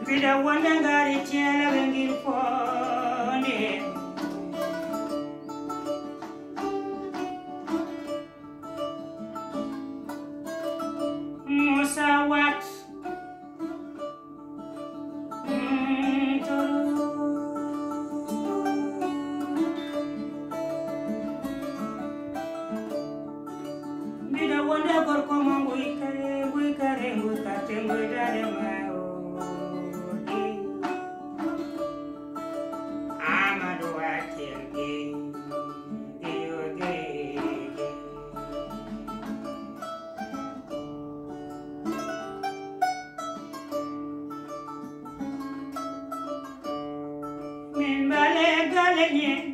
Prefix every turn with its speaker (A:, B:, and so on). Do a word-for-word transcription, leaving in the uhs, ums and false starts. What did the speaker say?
A: Vidéo ngari tiela bengir fone Musawat Vidéo ngor ko mo ngui kare ngui kare ngui kate ngui dare ma Amadou Athiel Gueye Vidéo Gueye Min bale gale nye